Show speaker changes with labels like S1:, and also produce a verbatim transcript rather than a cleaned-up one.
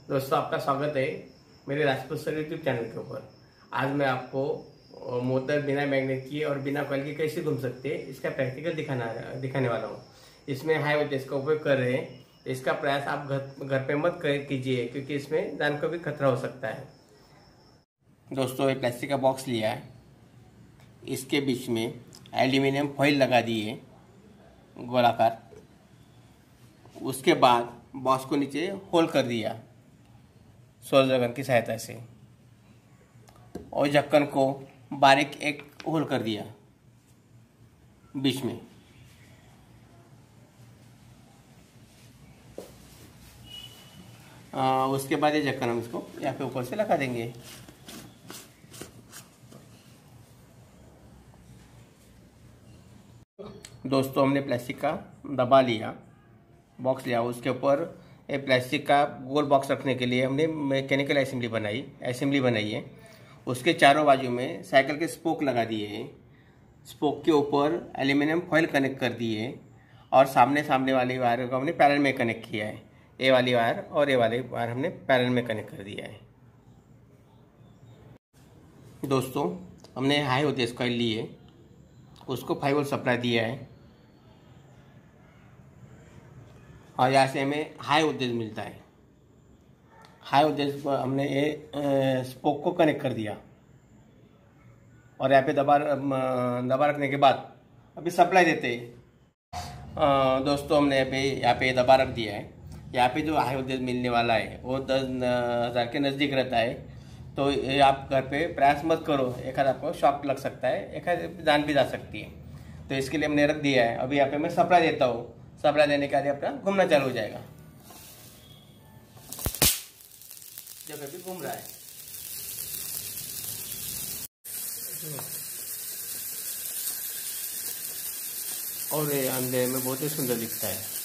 S1: दोस्तों, आपका स्वागत है मेरे राजपूत सर यूट्यूब चैनल के ऊपर। आज मैं आपको मोटर बिना मैग्नेट की और बिना कॉइल की कैसे घूम सकते हैं इसका प्रैक्टिकल दिखाना दिखाने वाला हूँ। इसमें हाई वोल्टेज का उपयोग कर रहे हैं। इसका प्रयास आप घर घर पे मत कीजिए, क्योंकि इसमें जान को भी खतरा हो सकता है। दोस्तों, एक प्लास्टिक का बॉक्स लिया है, इसके बीच में एल्यूमिनियम फॉइल लगा दी है गोलाकार। उसके बाद बॉक्स को नीचे होल कर दिया सोल्डर ढक्कन की सहायता से, और ढक्कन को बारीक एक होल कर दिया बीच में। आ, उसके बाद ये ढक्कन हम इसको यहाँ पे ऊपर से लगा देंगे। दोस्तों, हमने प्लास्टिक का दबा लिया, बॉक्स लिया, उसके ऊपर एक प्लास्टिक का गोल बॉक्स रखने के लिए हमने मैकेनिकल असेंबली बनाई असेंबली बनाई है। उसके चारों बाजू में साइकिल के स्पोक लगा दिए हैं। स्पोक के ऊपर एल्यूमिनियम फॉइल कनेक्ट कर दिए, और सामने सामने वाली वायर को हमने पैरेलल में कनेक्ट किया है। ए वाली वायर और ए वाली वायर हमने पैरेलल में कनेक्ट कर दिया है। दोस्तों, हमने हाई वोल्टेज कॉइल ली है, उसको फाइव वोल्ट सप्लाई दिया है, और यहाँ से हमें हाई वोल्टेज मिलता है। हाई वोल्टेज पर हमने ये स्पोक को कनेक्ट कर दिया, और यहाँ पे दबा दबा रखने के बाद अभी सप्लाई देते हैं। दोस्तों, हमने यहाँ पे यहाँ पे दबा रख दिया है। यहाँ पे जो हाई वोल्टेज मिलने वाला है वो दस हज़ार के नज़दीक रहता है। तो ये आप घर पे प्रयास मत करो, एक आध आपको शॉक लग सकता है, एक आध जान भी जा सकती है। तो इसके लिए हमने रख दिया है। अभी यहाँ पे मैं सप्लाई देता हूँ। सप्लाई देने के बाद अपना घूमना चालू हो जाएगा। जगह भी घूम रहा है। और ये अंधेरे में बहुत ही सुंदर दिखता है।